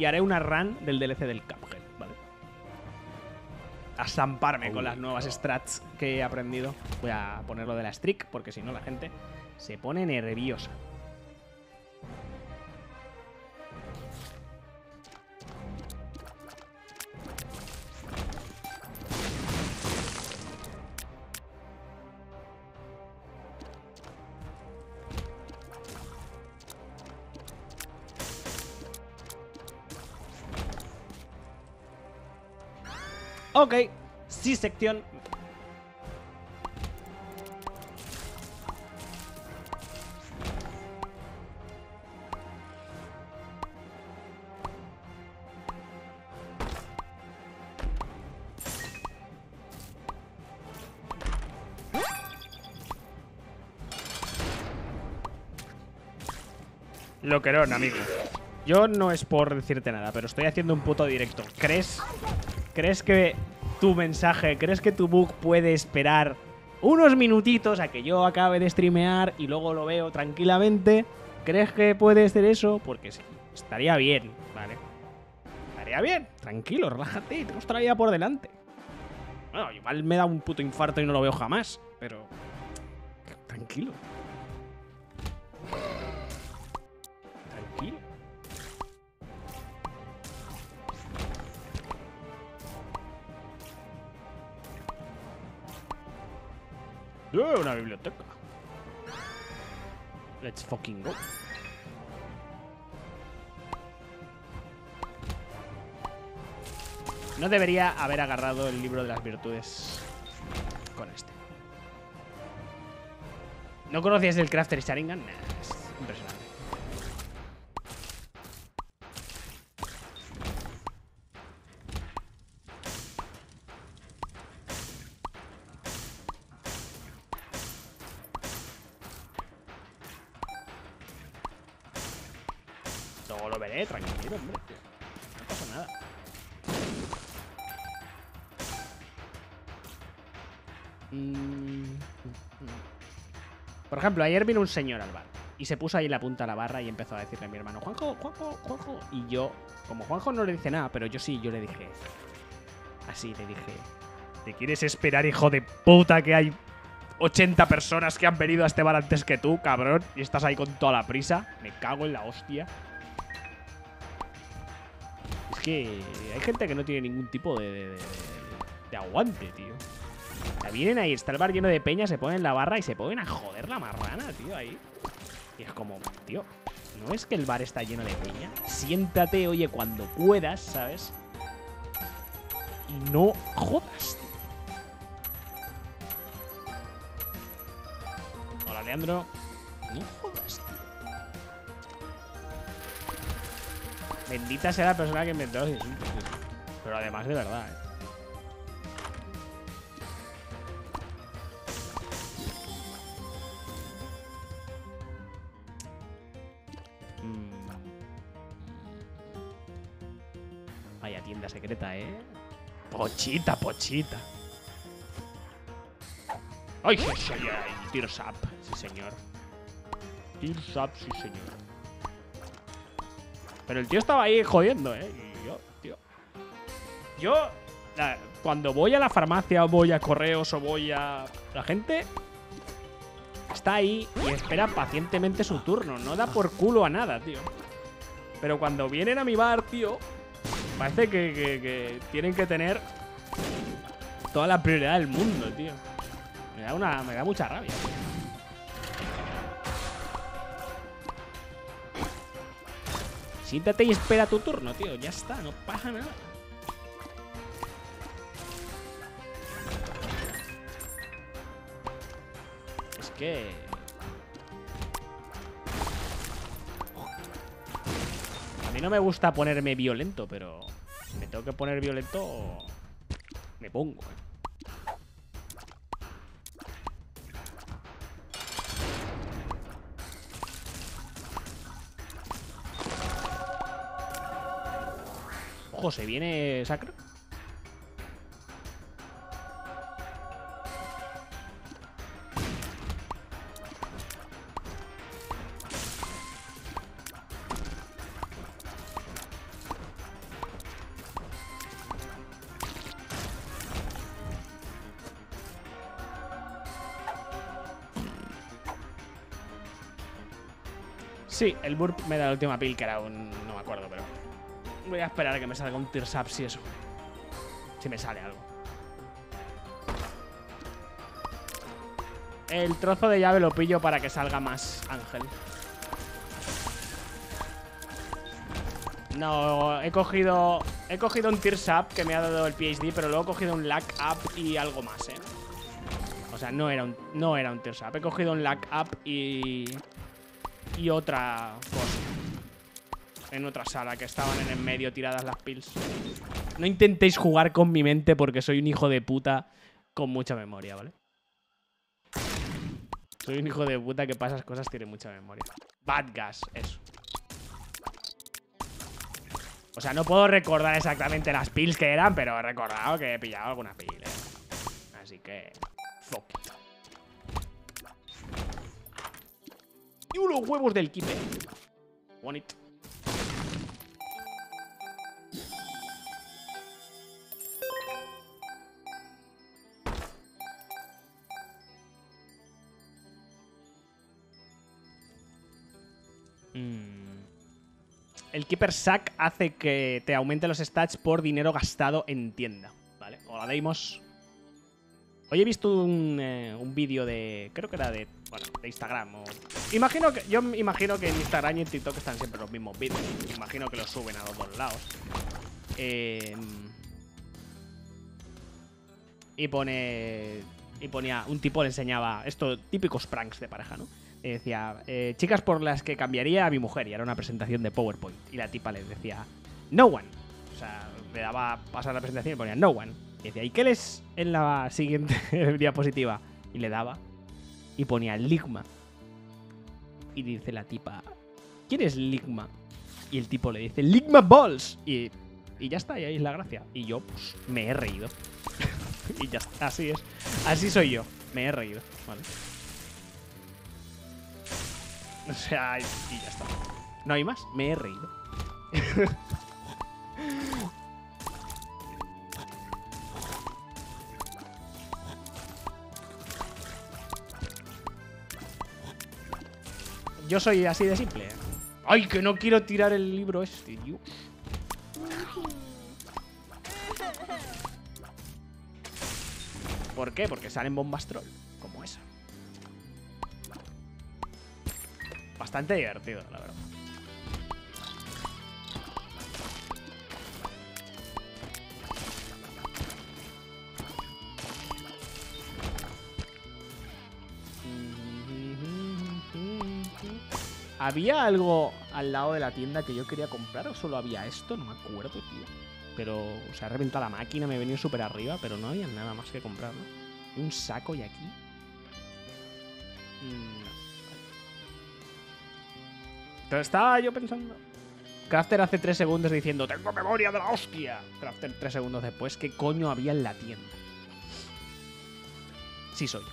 y haré una run del DLC del Cuphead, ¿vale? A zamparme con las nuevas strats que he aprendido. Voy a ponerlo de la streak, porque si no la gente se pone nerviosa. Ok, sí, sección. Loquerón, amigo. Yo no es por decirte nada, pero estoy haciendo un puto directo. ¿Crees que tu mensaje, crees que tu bug puede esperar unos minutitos a que yo acabe de streamear y luego lo veo tranquilamente? ¿Crees que puede ser eso? Porque sí, estaría bien, ¿vale? Estaría bien, tranquilo, relájate, tenemos otra vida por delante. Bueno, igual me da un puto infarto y no lo veo jamás, pero tranquilo. Tranquilo. Una biblioteca. Let's fucking go. No debería haber agarrado el libro de las virtudes con este. ¿No conocías el Crafter Sharingan? Nah, es impresionante. Luego lo veré, tranquilo, hombre. No pasa nada. Por ejemplo, ayer vino un señor al bar y se puso ahí en la punta de la barra y empezó a decirle a mi hermano: Juanjo, Juanjo, Juanjo. Y yo, como Juanjo no le dice nada, pero yo sí, yo le dije así, le dije: ¿te quieres esperar, hijo de puta, que hay 80 personas que han venido a este bar antes que tú, cabrón? Y estás ahí con toda la prisa. Me cago en la hostia. Es que hay gente que no tiene ningún tipo de aguante, tío. O sea, vienen ahí, está el bar lleno de peña, se ponen en la barra y se ponen a joder la marrana, tío, ahí. Y es como, tío, ¿no es que el bar está lleno de peña? Siéntate, oye, cuando puedas, ¿sabes? Y no jodas, tío. Hola, Leandro. No jodas, tío. Bendita sea la persona que inventó los insultos, tío. Pero además de verdad, ¿eh? Vaya tienda secreta, ¿eh? Pochita, pochita. ¡Ay, sí, sí! Tears Up, sí, señor. Tears Up, sí, señor. Pero el tío estaba ahí jodiendo, ¿eh? Y yo, tío. Cuando voy a la farmacia o voy a correos o voy a... La gente está ahí y espera pacientemente su turno. No da por culo a nada, tío. Pero cuando vienen a mi bar, tío, parece que tienen que tener toda la prioridad del mundo, tío. Me da mucha rabia. Siéntate y espera tu turno, tío. Ya está, no pasa nada. Es que... A mí no me gusta ponerme violento, pero... Si me tengo que poner violento... Me pongo, ¿eh? Ojo, se viene Sacro. Sí, el burp me da la última pill, que era un... no me acuerdo, pero... voy a esperar a que me salga un Tears Up si eso. Si me sale algo. El trozo de llave lo pillo para que salga más Ángel. No, he cogido un Tears Up que me ha dado el PhD, pero luego he cogido un Luck Up y algo más, ¿eh? O sea, no era un Tears Up. He cogido un Luck Up y otra cosa. En otra sala que estaban en el medio tiradas las pills. No intentéis jugar con mi mente porque soy un hijo de puta con mucha memoria, ¿vale? Soy un hijo de puta que para esas cosas tiene mucha memoria. Bad gas, eso. O sea, no puedo recordar exactamente las pills que eran, pero he recordado que he pillado alguna pill, ¿eh? Así que... fuck it. ¡Y los huevos del Keeper! Want it. El Keeper Sack hace que te aumente los stats por dinero gastado en tienda. Vale, hola Deimos. Hoy he visto un vídeo de... creo que era de... bueno, de Instagram o... yo me imagino que en Instagram y en TikTok están siempre los mismos vídeos. Me imagino que los suben a los dos lados. Y ponía... un tipo le enseñaba... esto, típicos pranks de pareja, ¿no? Decía, chicas por las que cambiaría a mi mujer. Y era una presentación de PowerPoint. Y la tipa les decía, no one. O sea, le daba a pasar la presentación y ponía, no one. Y decía, ¿y qué lees en la siguiente diapositiva? Y le daba. Y ponía, Ligma. Y dice la tipa, ¿quién es Ligma? Y el tipo le dice, Ligma Balls. Y ya está, y ahí es la gracia. Y yo, pues, me he reído. Y ya está, así es. Así soy yo. Me he reído, ¿vale? O sea, y ya está. No hay más, me he reído. Yo soy así de simple. ¡Ay, que no quiero tirar el libro este, Dios! ¿Por qué? Porque salen bombas troll, como esa. Bastante divertido, la verdad. ¿Había algo al lado de la tienda que yo quería comprar o solo había esto? No me acuerdo, tío. Pero, o sea, he reventado la máquina, me he venido súper arriba, pero no había nada más que comprar, ¿no? ¿Y un saco y aquí? Pero estaba yo pensando... Crafter hace 3 segundos diciendo ¡tengo memoria de la hostia! Crafter 3 segundos después, ¿qué coño había en la tienda? Sí soy.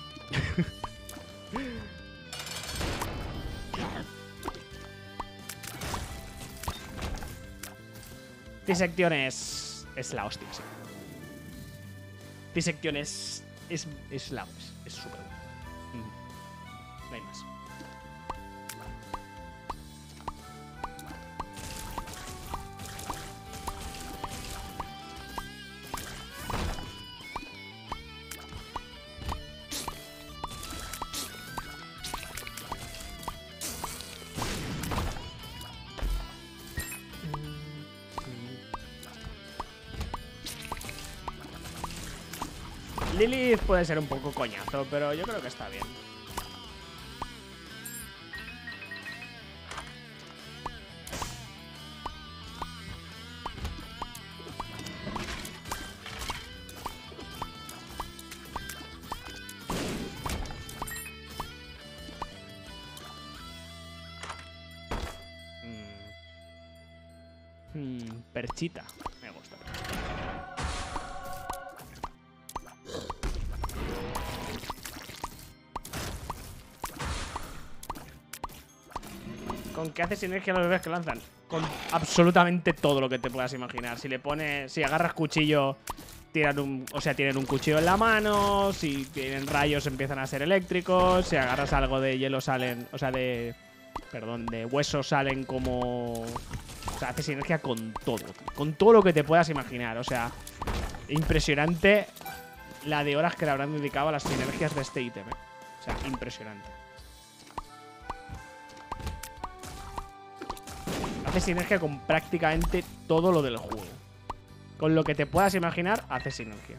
Dissection es la hostia, sí. Dissection es súper bueno. No hay más. Lilith puede ser un poco coñazo, pero yo creo que está bien. Perchita. Me gusta. ¿Con qué hace sinergia los bebés que lanzan? Con absolutamente todo lo que te puedas imaginar. Si le pones... si agarras cuchillo, tienen un cuchillo en la mano. Si tienen rayos, empiezan a ser eléctricos. Si agarras algo de hielo, salen... o sea, de Perdón, de huesos salen como... O sea, hace sinergia con todo, tío. Con todo lo que te puedas imaginar. O sea, impresionante la de horas que le habrán dedicado a las sinergias de este ítem, ¿eh? O sea, impresionante. Hace sinergia con prácticamente todo lo del juego. Con lo que te puedas imaginar, hace sinergia.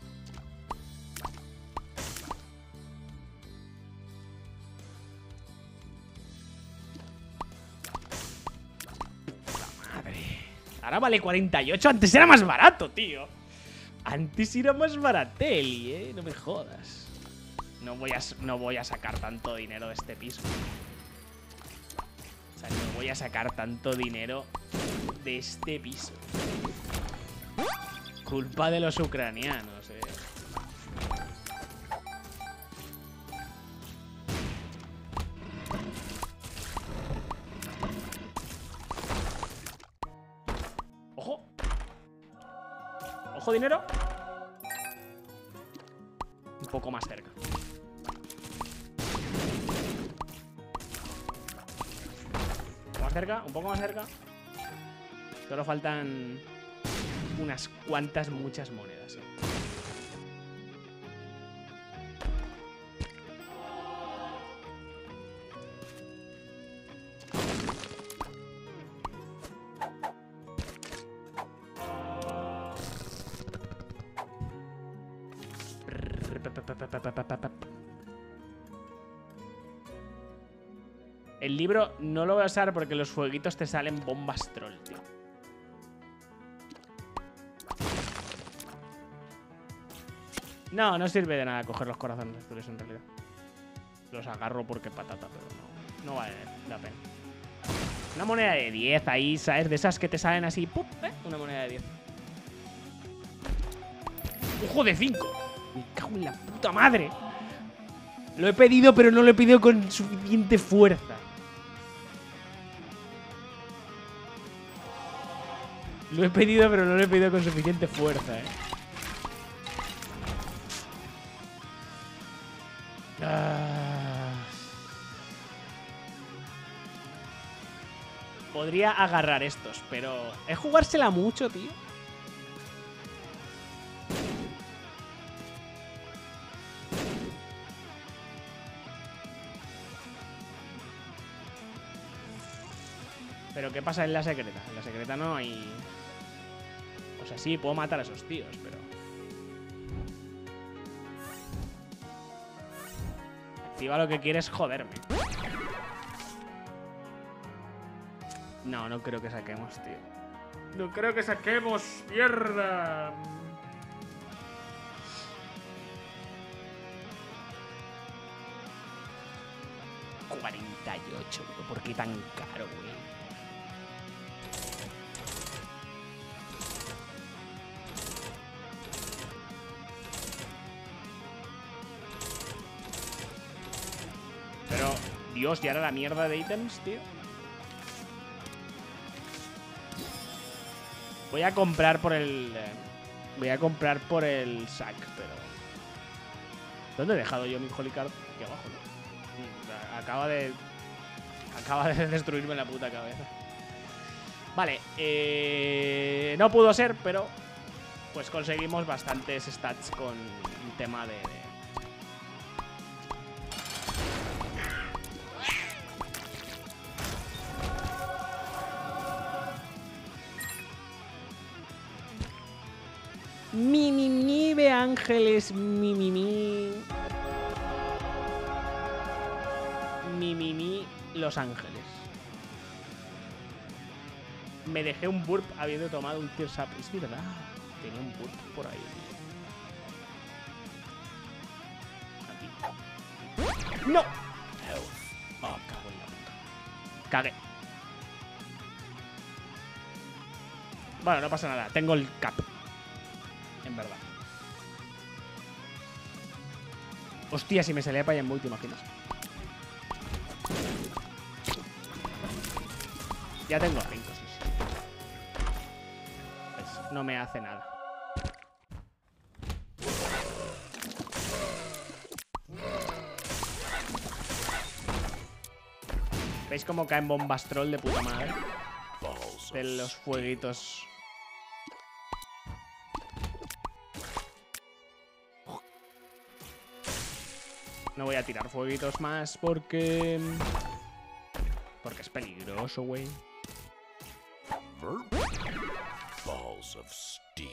Ahora vale 48. Antes era más barato, tío. Antes era más barateli, ¿eh? No me jodas. No voy a sacar tanto dinero de este piso. O sea, no voy a sacar tanto dinero de este piso. Culpa de los ucranianos, ¿eh? ¡Ojo! ¡Ojo, dinero! Un poco más cerca. Un poco más cerca. Solo faltan unas cuantas, muchas monedas, ¿eh? El libro no lo voy a usar porque los fueguitos te salen bombas troll, tío. No sirve de nada coger los corazones azules en realidad. Los agarro porque patata, pero no vale la pena. Una moneda de 10 ahí, ¿sabes? De esas que te salen así, ¡pup! Una moneda de 10. ¡Ojo de 5! Me cago en la puta madre. Lo he pedido, pero no lo he pedido con suficiente fuerza. Lo he pedido, pero no lo he pedido con suficiente fuerza, Podría agarrar estos, pero... ¿Es jugársela mucho, tío? Pero ¿qué pasa en la secreta? En la secreta no hay... O sea, sí, puedo matar a esos tíos, pero... Activa lo que quiere es joderme. No creo que saquemos, tío. No creo que saquemos, mierda. $48, ¿por qué tan caro, güey? Pero, Dios, ¿y ahora la mierda de ítems, tío? Voy a comprar por el... voy a comprar por el sac, pero... ¿Dónde he dejado yo mi Holy Card? Aquí abajo, ¿no? Acaba de destruirme la puta cabeza. Vale, no pudo ser, pero... Pues conseguimos bastantes stats con el tema de... Mi, ve ángeles, mi. Los Ángeles. Me dejé un burp habiendo tomado un Tears Up. Es verdad, tenía un burp por ahí. Aquí. ¡No! Oh, cago en la puta. Cagué. Bueno, no pasa nada, tengo el cap. En verdad. Hostia, si me salía para allá en multi, ¿te imaginas? Ya tengo 5, sí. Pues no me hace nada. ¿Veis cómo caen bombas troll de puta madre? De los fueguitos. No voy a tirar fueguitos más porque es peligroso, güey. Balls of steel.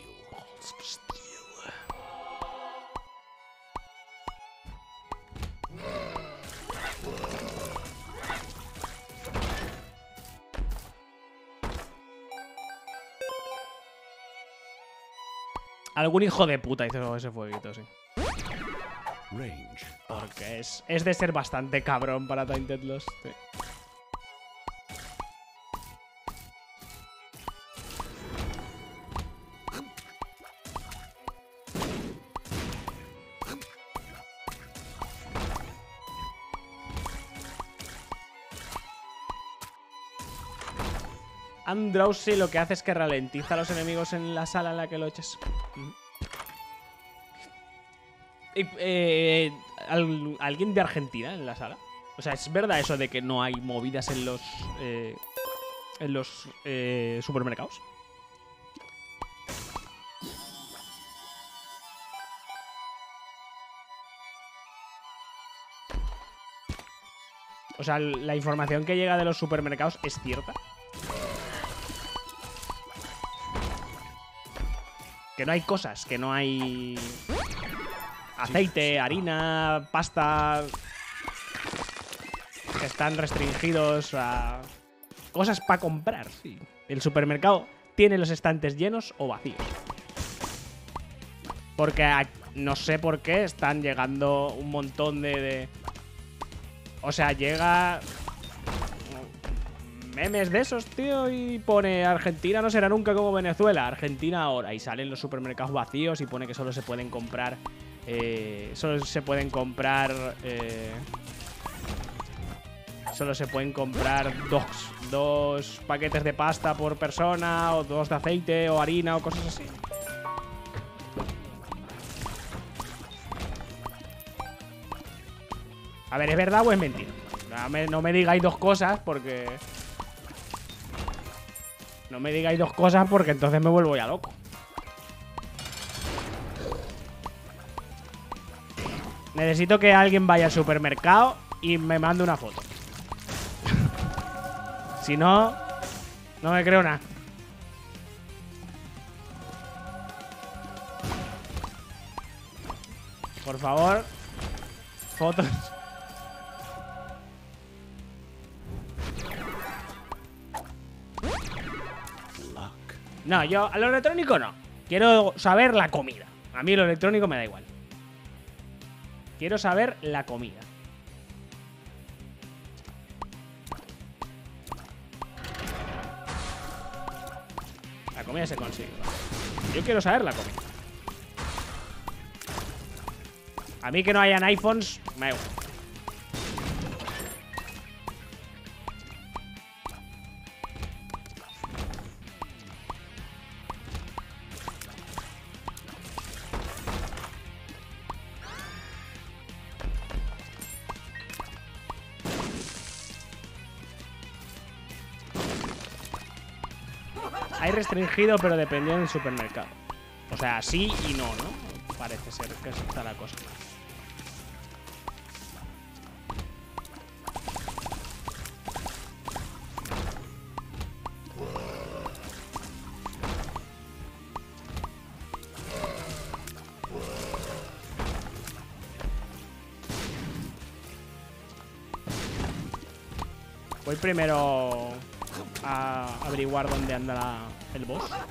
Algún hijo de puta hizo ese fueguito, sí. Range. Porque es de ser bastante cabrón para Tainted Lost. Sí. Androwsy lo que hace es que ralentiza a los enemigos en la sala en la que lo eches. ¿Alguien de Argentina en la sala? O sea, ¿es verdad eso de que no hay movidas en los supermercados? O sea, ¿la información que llega de los supermercados es cierta? Que no hay cosas, que no hay aceite, harina, pasta, que están restringidos a cosas para comprar. Sí. El supermercado tiene los estantes llenos o vacíos. Porque no sé por qué están llegando un montón de... O sea, llega... memes de esos, tío, y pone Argentina no será nunca como Venezuela, Argentina ahora, y salen los supermercados vacíos y pone que solo se pueden comprar dos paquetes de pasta por persona, o 2 de aceite o harina o cosas así. A ver, ¿es verdad o es mentira? No me digáis dos cosas porque... No me digáis dos cosas porque entonces me vuelvo ya loco. Necesito que alguien vaya al supermercado y me mande una foto. Si no, no me creo nada. Por favor, fotos. No, yo a lo electrónico no. Quiero saber la comida. A mí lo electrónico me da igual. Quiero saber la comida. La comida se consigue. Yo quiero saber la comida. A mí que no hayan iPhones, me da igual. Hay restringido, pero dependiendo del supermercado. O sea, sí y no, ¿no? Parece ser que así está la cosa. Voy primero a averiguar dónde anda el boss. Vale.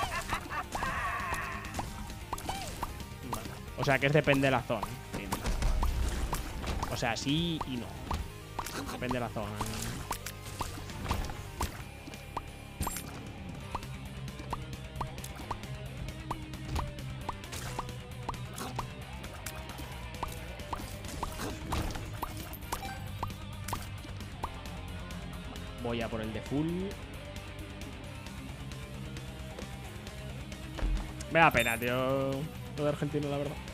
O sea, que depende de la zona. Sí. O sea, sí y no. Depende de la zona. Voy a por el de full. Me da pena, tío. Lo de argentino, la verdad.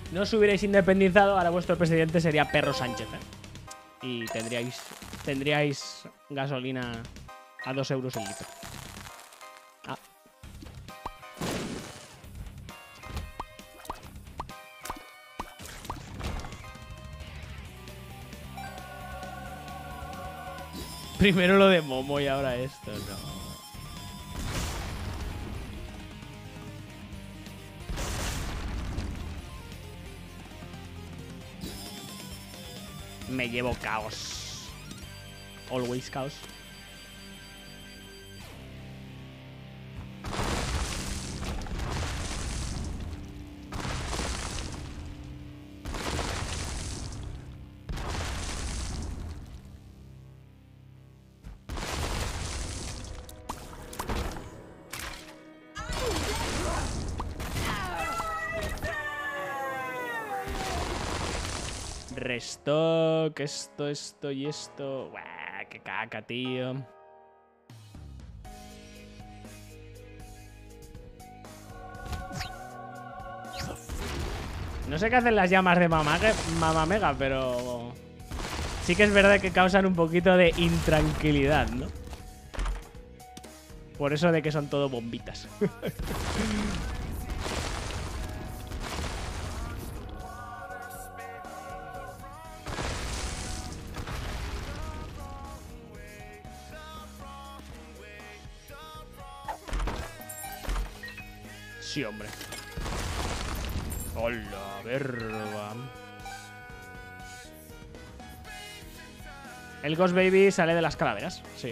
no os hubierais independizado, ahora vuestro presidente sería Perro Sánchez, ¿eh? Y tendríais gasolina a 2 euros el litro. Ah. Primero lo de Momo y ahora esto, no. Me llevo caos. Always caos. Restock, esto y esto. Buah, qué caca, tío. No sé qué hacen las llamas de Mamá Mega, pero sí que es verdad que causan un poquito de intranquilidad, ¿no? Por eso de que son todo bombitas. Sí, hombre. Hola, verga. El Ghost Baby sale de las calaveras, sí.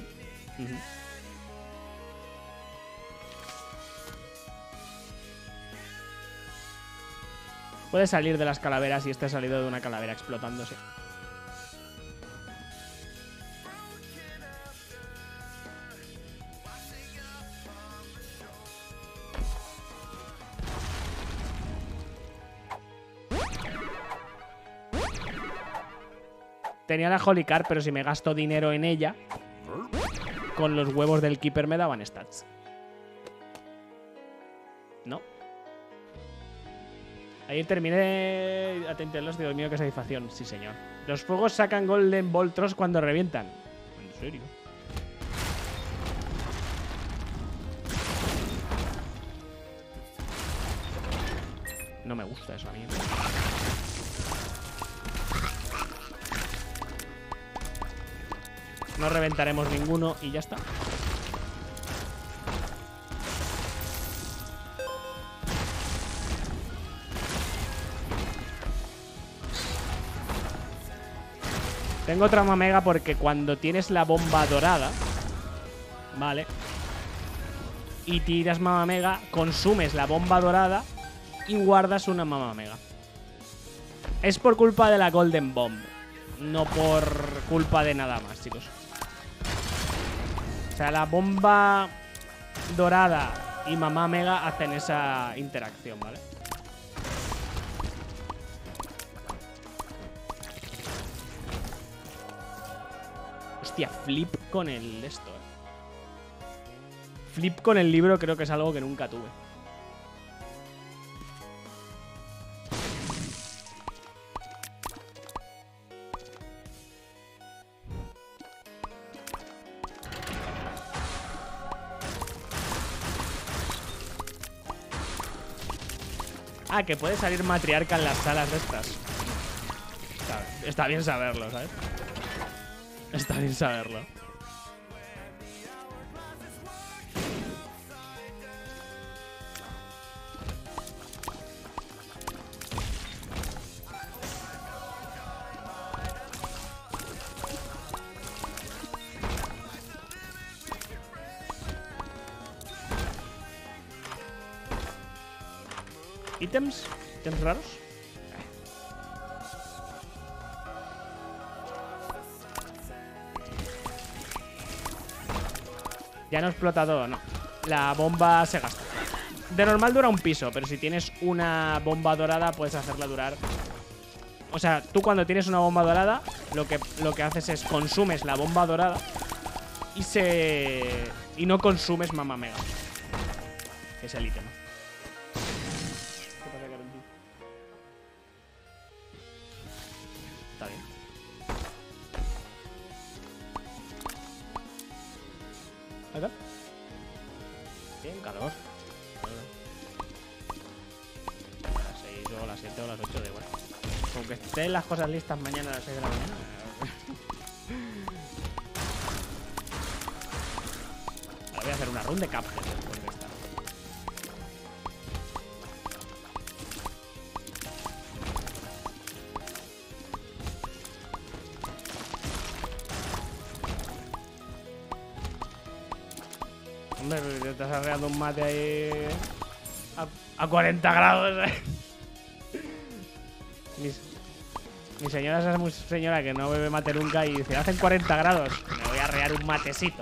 Puede salir de las calaveras y este ha salido de una calavera explotándose. Tenía la Holy Card, pero si me gasto dinero en ella, con los huevos del Keeper me daban stats. No. Ayer terminé a tentarlos, Dios mío, qué satisfacción. Sí, señor. Los fuegos sacan Golden Voltros cuando revientan. ¿En serio? No me gusta eso a mí. No reventaremos ninguno y ya está. Tengo otra Mamega porque cuando tienes la bomba dorada, vale, y tiras Mamega, consumes la bomba dorada y guardas una Mamega. Es por culpa de la Golden Bomb, no por culpa de nada más, chicos. O sea, la bomba dorada y Mamá Mega hacen esa interacción, ¿vale? Hostia, flip con el esto, Flip con el libro creo que es algo que nunca tuve. Ah, que puede salir matriarca en las salas de estas. Está bien saberlo, ¿sabes? Está bien saberlo. ¿Ítems? ¿Ítems raros? Ya no explota todo, no. La bomba se gasta. De normal dura un piso, pero si tienes una bomba dorada puedes hacerla durar. O sea, tú cuando tienes una bomba dorada, lo que haces es consumes la bomba dorada y no consumes Mamá Mega. Que es el ítem. ¿Qué pasa, Carol? Acá. Bien, calor. A las 6 o las 7 o las 8 de igual. Aunque estén las cosas listas mañana a las 6 de la mañana. Ahora voy a hacer una run de Cuphead después de esta. Hombre, te estás arreando un mate ahí a 40 grados. Mi señora es muy señora que no bebe mate nunca y dice, hacen 40 grados. Me voy a arrear un matecito,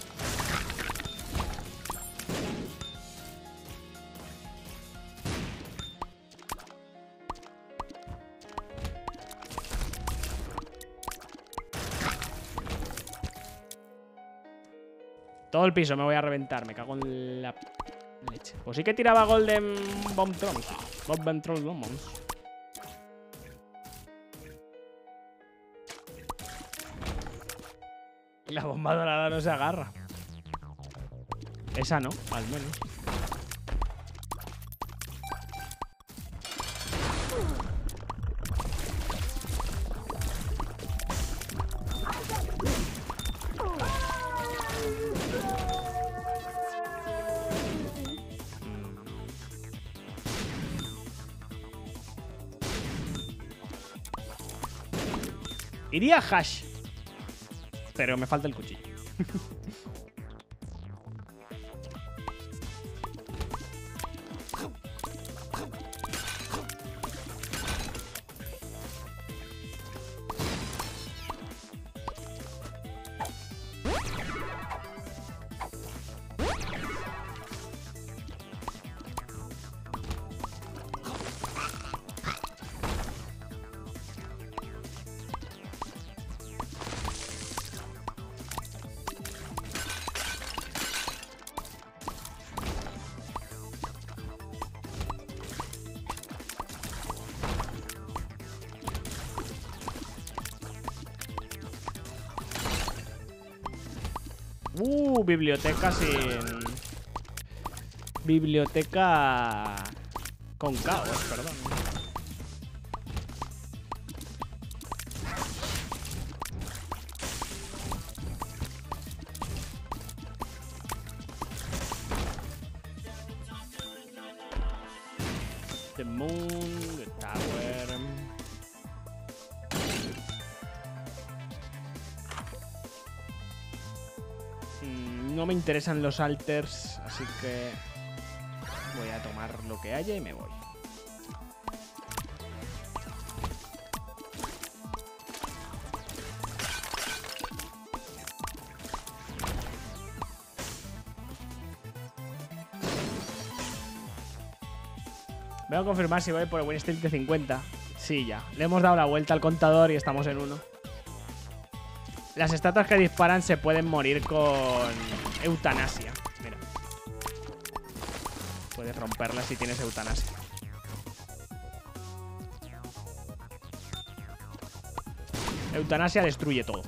Todo el piso me voy a reventar. Me cago en la leche. Pues sí que tiraba Golden Bomb Trolls. Bomb Troll Bombs. La bomba dorada no se agarra. Esa no, al menos. Iría hash. Pero me falta el cuchillo. Biblioteca sin... Biblioteca... con caos, perdón. The Moon, the Tower... No me interesan los alters, así que voy a tomar lo que haya y me voy. Voy a confirmar si voy por el win streak de 50. Sí, ya. Le hemos dado la vuelta al contador y estamos en 1. Las estatuas que disparan se pueden morir con eutanasia. Mira. Puedes romperlas si tienes eutanasia. Eutanasia destruye todo.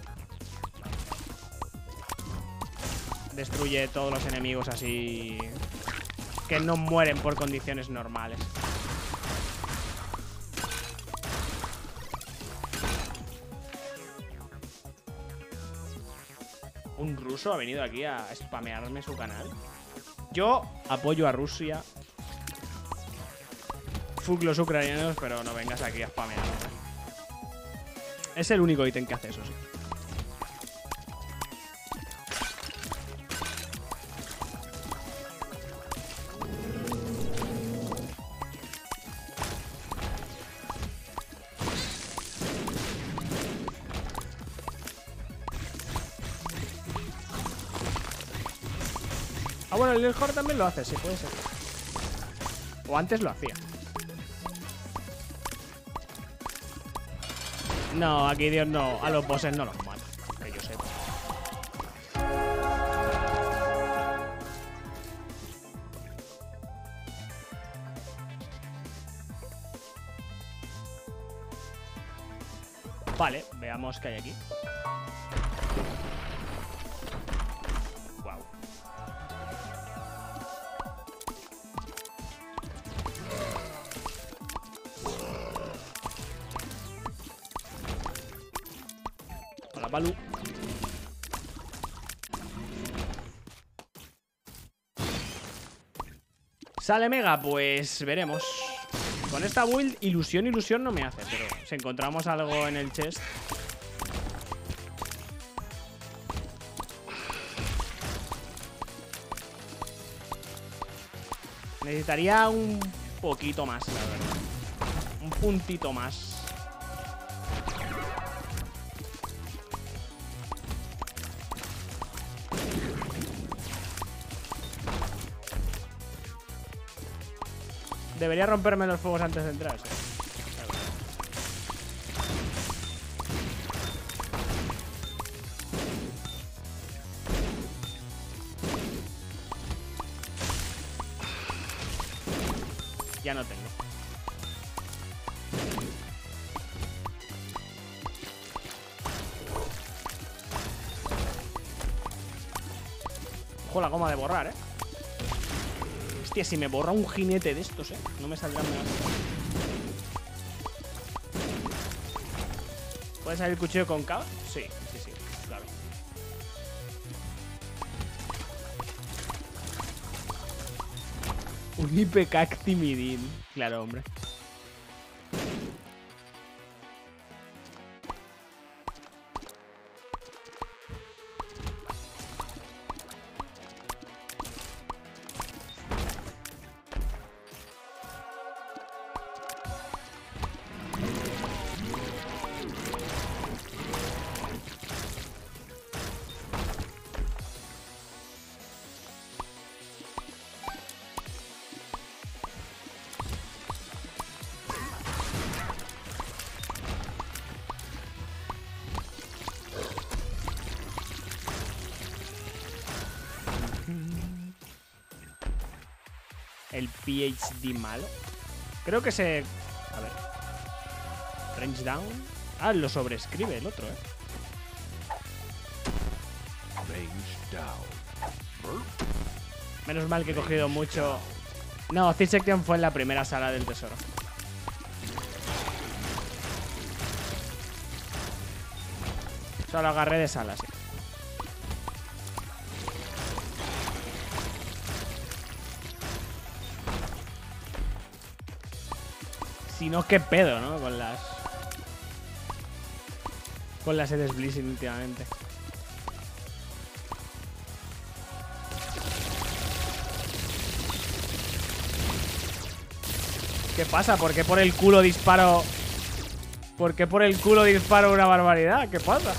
Destruye todos los enemigos así que no mueren por condiciones normales. Un ruso ha venido aquí a spamearme su canal. Yo apoyo a Rusia. Fuck los ucranianos, pero no vengas aquí a spamearme. Es el único ítem que hace eso, sí. Ah, bueno, el Lil Horde también lo hace, sí, puede ser. O antes lo hacía. No, aquí Dios no. A los bosses no los mata, que yo sepa. Vale, veamos qué hay aquí. Wow. ¿Sale Mega? Pues veremos. Con esta build, ilusión no me hace. Pero si encontramos algo en el chest... Necesitaría un poquito más, la verdad. Un puntito más. Debería romperme los fuegos antes de entrar, ¿sí? Ya no tengo. Ojo la goma de borrar, Hostia, si me borra un jinete de estos, no me saldrán menos. ¿Puede salir el cuchillo con cava? Sí, claro. Un IPK Actimidin. Claro, hombre. El PhD malo. Creo que se... A ver. Range down. Ah, lo sobrescribe el otro, Range down. Menos mal que he cogido mucho... No, Thief Section fue en la primera sala del tesoro. Solo agarré de sala, sí. Si no, qué pedo, ¿no? Con las Edes Blissing últimamente. ¿Qué pasa? ¿Por qué por el culo disparo? ¿Por qué por el culo disparo una barbaridad? ¿Qué pasa?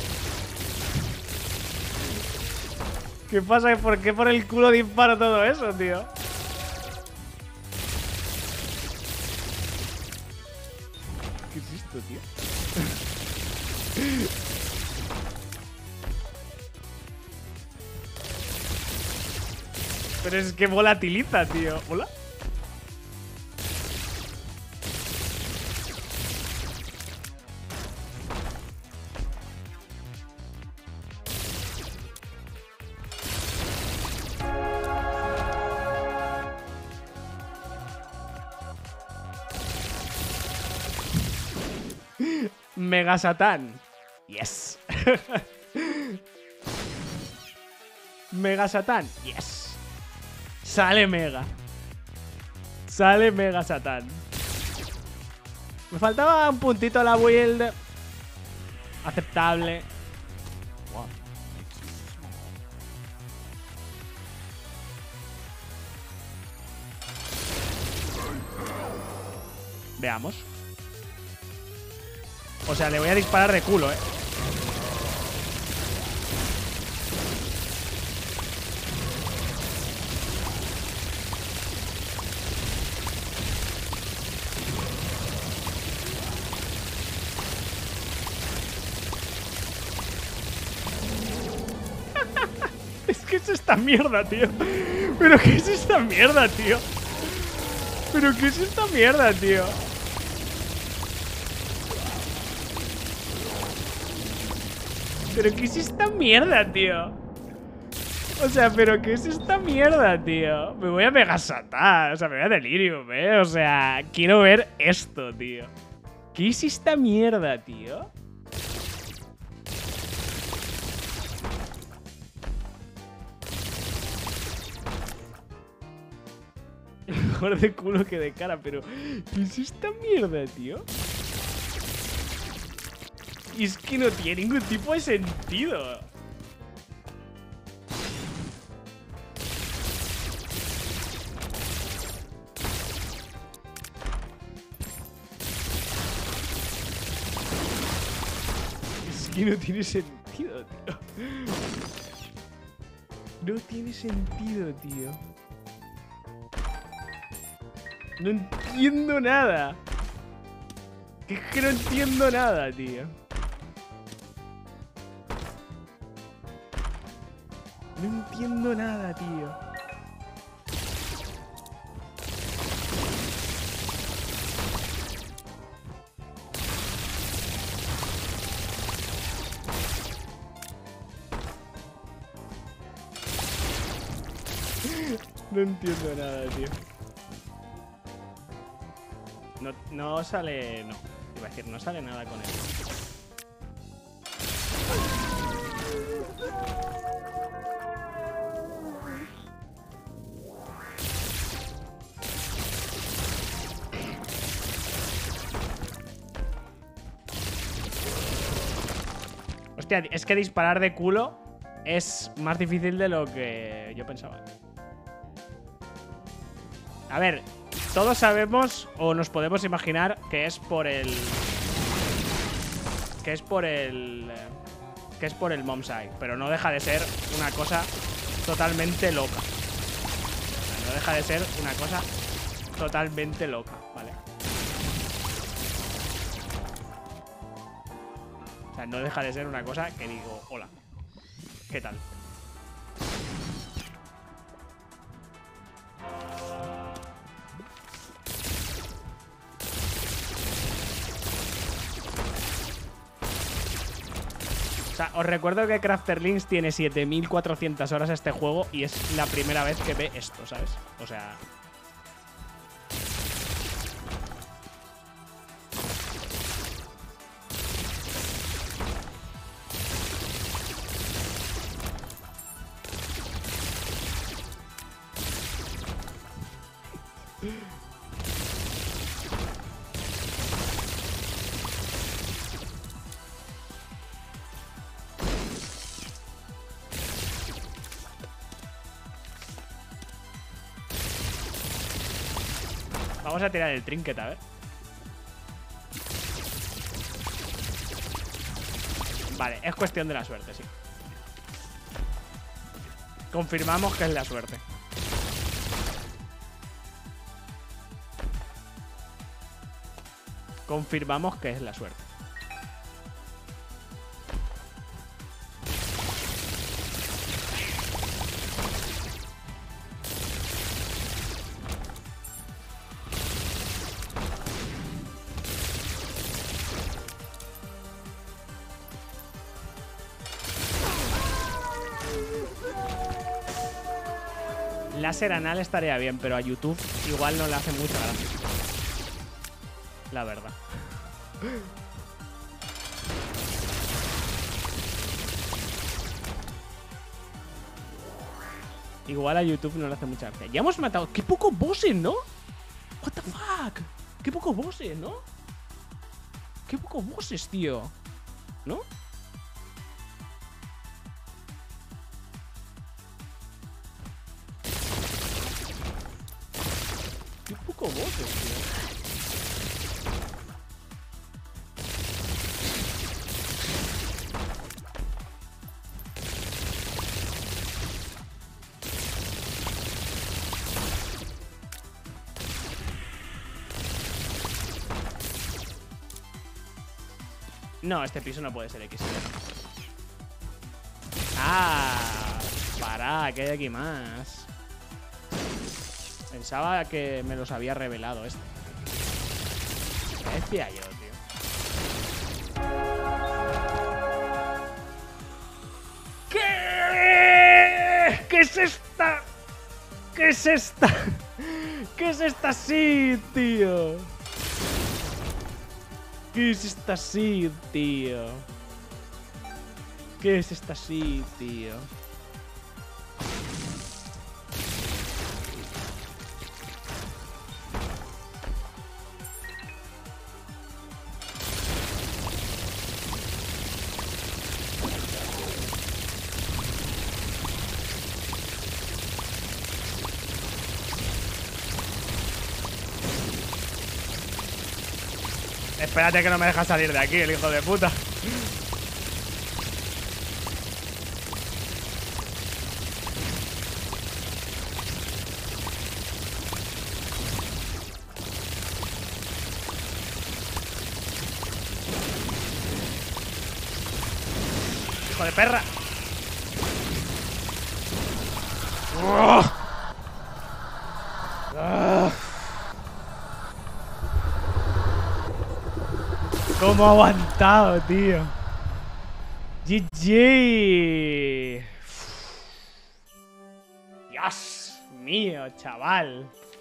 ¿Qué pasa? ¿Por qué por el culo disparo todo eso, tío? ¿Qué es esto, tío? Pero es que volatiliza, tío. ¿Hola? Mega Satán. Yes. Mega Satán. Yes. Sale Mega. Sale Mega Satán. Me faltaba un puntito a la build. Aceptable. Wow. Veamos. O sea, le voy a disparar de culo, Es que es esta mierda, tío. ¿Pero qué es esta mierda, tío? ¿Pero qué es esta mierda, tío? ¿Pero qué es esta mierda, tío? O sea, ¿pero qué es esta mierda, tío? Me voy a Megasatar, o sea, me voy a Delirium, O sea, quiero ver esto, tío. ¿Qué es esta mierda, tío? mejor de culo que de cara, pero ¿qué es esta mierda, tío? Y es que no tiene ningún tipo de sentido. Es que no tiene sentido, tío. No tiene sentido, tío. No entiendo nada. Es que no entiendo nada, tío. No entiendo nada, tío. No entiendo nada, tío. No sale... No. Iba a decir, no sale nada con él. Hostia, es que disparar de culo es más difícil de lo que yo pensaba. A ver, todos sabemos o nos podemos imaginar que es por el... Que es por el Momsai, pero no deja de ser una cosa totalmente loca. O sea, no deja de ser una cosa totalmente loca, ¿vale? O sea, no deja de ser una cosa que digo, hola, ¿qué tal? O sea, os recuerdo que Crafterlings tiene 7400 horas a este juego y es la primera vez que ve esto, ¿sabes? O sea... Vamos a tirar el trinket, a ver. Vale, es cuestión de la suerte, sí. Confirmamos que es la suerte. Confirmamos que es la suerte. Láser anal estaría bien, pero a YouTube igual no le hace mucha gracia. La verdad. Igual a YouTube no le hace mucha gracia. Ya hemos matado... ¡Qué poco bosses!, ¿no? What the fuck. ¡Qué poco bosses!, ¿no? ¡Qué poco bosses, tío! ¿No? ¡Qué poco bosses, tío! No, este piso no puede ser X. ¡Ah! ¡Para! ¿Qué hay aquí más? Pensaba que me los había revelado esto. ¿Qué decía yo, tío? ¿Qué? ¿Qué es esta? ¿Qué es esta? ¿Qué es esta seed, tío? ¿Qué es esta seed, tío? ¿Qué es esta seed, tío? Espérate que no me deja salir de aquí, el hijo de puta. ¡Hijo de perra! ¿Cómo ha aguantado, tío? GG. Dios mío, chaval.